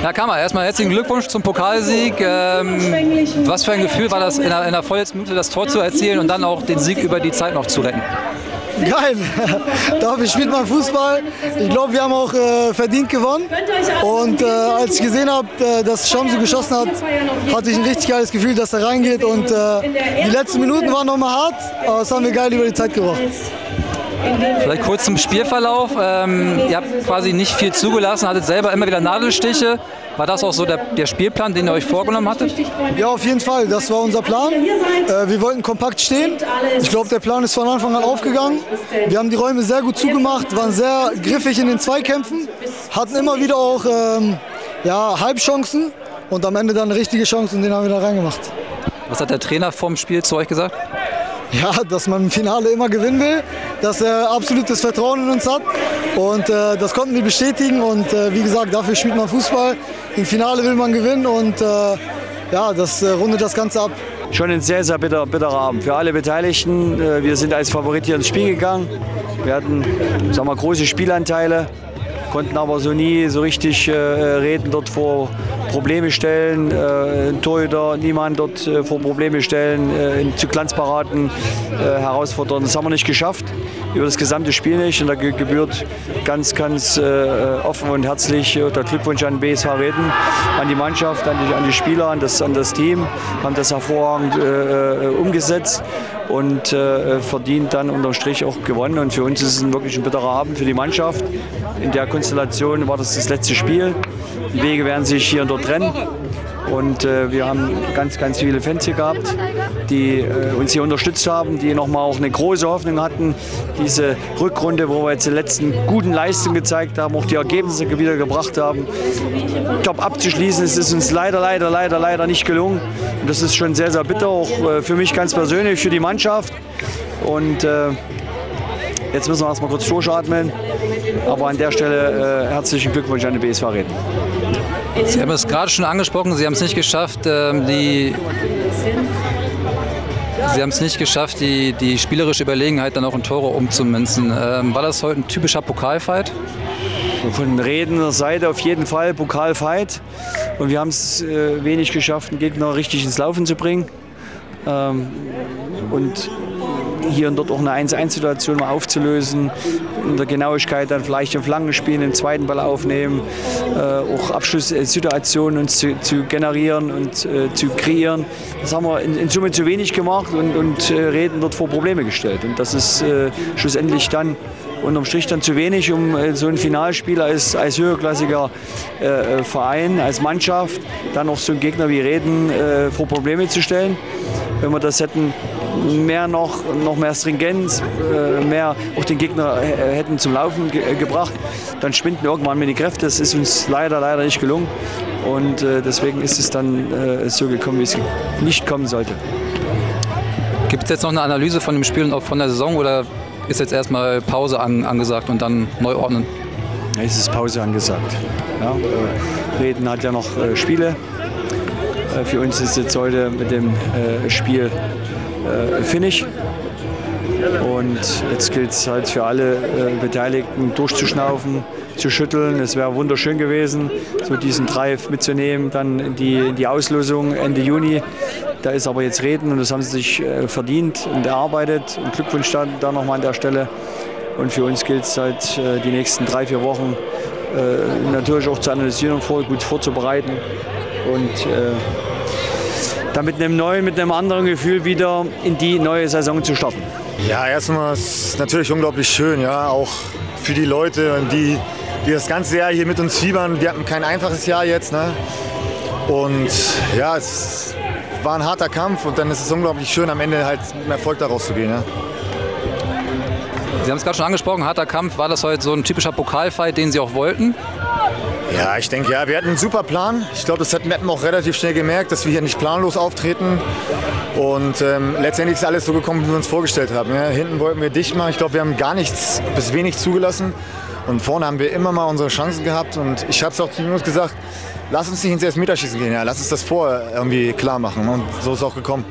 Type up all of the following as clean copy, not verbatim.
Herr Kammer, erstmal herzlichen Glückwunsch zum Pokalsieg. Was für ein Gefühl war das, in der vorletzten Minute das Tor zu erzielen und dann auch den Sieg über die Zeit noch zu retten? Geil, dafür spielt man Fußball. Ich glaube, wir haben auch verdient gewonnen. Und als ich gesehen habe, dass Shamsu geschossen hat, hatte ich ein richtig geiles Gefühl, dass er reingeht. Und die letzten Minuten waren nochmal hart, aber das haben wir geil über die Zeit gebracht. Vielleicht kurz zum Spielverlauf. Ihr habt quasi nicht viel zugelassen, hattet selber immer wieder Nadelstiche. War das auch so der Spielplan, den ihr euch vorgenommen hattet? Ja, auf jeden Fall. Das war unser Plan. Wir wollten kompakt stehen. Ich glaube, der Plan ist von Anfang an aufgegangen. Wir haben die Räume sehr gut zugemacht, waren sehr griffig in den Zweikämpfen, hatten immer wieder auch Halbchancen und am Ende dann eine richtige Chance und den haben wir da reingemacht. Was hat der Trainer vorm Spiel zu euch gesagt? Ja, dass man im Finale immer gewinnen will, dass er absolutes Vertrauen in uns hat und das konnten wir bestätigen und wie gesagt, dafür spielt man Fußball. Im Finale will man gewinnen und das rundet das Ganze ab. Schon ein sehr, sehr bitterer Abend für alle Beteiligten. Wir sind als Favorit hier ins Spiel gegangen. Wir hatten, große Spielanteile, konnten aber nie so richtig reden, dort vor Probleme stellen, Torhüter, niemand dort vor Probleme stellen, zu Glanzparaden herausfordern. Das haben wir nicht geschafft, über das gesamte Spiel nicht. Und da gebührt ganz offen und herzlich der Glückwunsch an BSV Reden, an die Mannschaft, an die Spieler, an das Team, haben das hervorragend umgesetzt und verdient dann unterm Strich auch gewonnen. Und für uns ist es wirklich ein bitterer Abend für die Mannschaft. In der Konstellation war das letzte Spiel. Die Wege werden sich hier und dort trennen. Und wir haben ganz viele Fans hier gehabt, die uns hier unterstützt haben, die nochmal auch eine große Hoffnung hatten. Diese Rückrunde, wo wir jetzt die letzten guten Leistungen gezeigt haben, auch die Ergebnisse wieder gebracht haben, top abzuschließen. Es ist uns leider nicht gelungen. Und das ist schon sehr, sehr bitter, auch für mich ganz persönlich, für die Mannschaft. Und jetzt müssen wir erstmal kurz durchatmen. Aber an der Stelle herzlichen Glückwunsch an den BSV Reden. Sie haben es gerade schon angesprochen, Sie haben es nicht geschafft, die spielerische Überlegenheit dann auch in Tore umzumünzen. War das heute ein typischer Pokalfight? Von Redner Seite auf jeden Fall Pokalfight. Und wir haben es wenig geschafft, den Gegner richtig ins Laufen zu bringen. Und hier und dort auch eine 1-1-Situation mal aufzulösen, in der Genauigkeit dann vielleicht im Flankenspiel den zweiten Ball aufnehmen, auch Abschlusssituationen uns zu generieren und zu kreieren. Das haben wir in Summe zu wenig gemacht und Reden dort vor Probleme gestellt. Und das ist schlussendlich dann unterm Strich dann zu wenig, um so ein Finalspiel als höherklassiger Verein, als Mannschaft, dann auch so einen Gegner wie Reden vor Probleme zu stellen. Wenn wir das hätten noch mehr Stringenz, mehr auch den Gegner hätten zum Laufen gebracht, dann schwinden irgendwann mal die Kräfte. Das ist uns leider nicht gelungen und deswegen ist es dann so gekommen, wie es nicht kommen sollte. Gibt es jetzt noch eine Analyse von dem Spiel und auch von der Saison oder ist jetzt erstmal Pause angesagt und dann neu ordnen? Es ist Pause angesagt. Ja, Reden hat ja noch Spiele. Für uns ist jetzt heute mit dem Spiel Finish. Und jetzt gilt es halt für alle Beteiligten durchzuschnaufen, zu schütteln. Es wäre wunderschön gewesen, so diesen Drive mitzunehmen, dann die Auslosung Ende Juni. Da ist aber jetzt Reden und das haben sie sich verdient und erarbeitet. Und Glückwunsch da nochmal an der Stelle. Und für uns gilt es halt die nächsten 3-4 Wochen natürlich auch zu analysieren und gut vorzubereiten. Und dann mit einem anderen Gefühl wieder in die neue Saison zu starten. Ja, erstmal ist es natürlich unglaublich schön, ja, auch für die Leute, die das ganze Jahr hier mit uns fiebern. Wir hatten kein einfaches Jahr jetzt, ne? Und ja, es war ein harter Kampf und dann ist es unglaublich schön, am Ende halt mit Erfolg daraus zu gehen. Ja. Sie haben es gerade schon angesprochen, harter Kampf. War das heute so ein typischer Pokalfight, den Sie auch wollten? Ja, ich denke, ja, wir hatten einen super Plan. Ich glaube, das hätten wir auch relativ schnell gemerkt, dass wir hier nicht planlos auftreten. Und letztendlich ist alles so gekommen, wie wir uns vorgestellt haben. Ja, hinten wollten wir dicht machen. Ich glaube, wir haben gar nichts bis wenig zugelassen. Und vorne haben wir immer mal unsere Chancen gehabt. Und ich habe es auch zu Jungs gesagt, lass uns nicht ins Elfmeterschießen gehen. Ja, lass uns das vorher irgendwie klar machen. Und so ist es auch gekommen.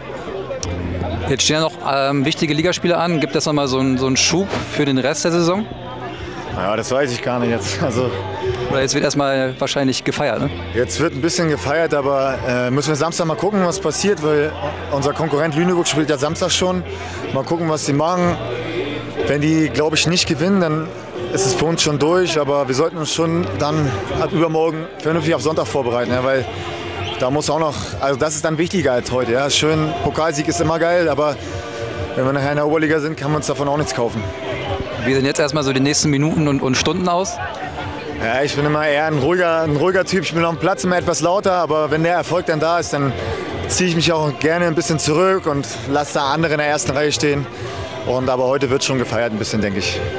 Jetzt stehen ja noch wichtige Ligaspiele an. Gibt es noch mal so einen Schub für den Rest der Saison? Ja, das weiß ich gar nicht jetzt. Also Oder jetzt wird erstmal wahrscheinlich gefeiert, ne? Jetzt wird ein bisschen gefeiert, aber müssen wir Samstag mal gucken, was passiert, weil unser Konkurrent Lüneburg spielt ja Samstag schon. Mal gucken, was sie machen. Wenn die, glaube ich, nicht gewinnen, dann ist es für uns schon durch, aber wir sollten uns schon dann ab übermorgen vernünftig auf Sonntag vorbereiten, ja, weil da muss auch noch, also das ist dann wichtiger als heute. Ja. Schön, Pokalsieg ist immer geil, aber wenn wir nachher in der Oberliga sind, kann man uns davon auch nichts kaufen. Wie sehen jetzt erstmal so die nächsten Minuten und Stunden aus? Ja, ich bin immer eher ein ruhiger Typ. Ich bin auf dem Platz immer etwas lauter, aber wenn der Erfolg dann da ist, dann ziehe ich mich auch gerne ein bisschen zurück und lasse da andere in der ersten Reihe stehen. Aber heute wird schon gefeiert ein bisschen, denke ich.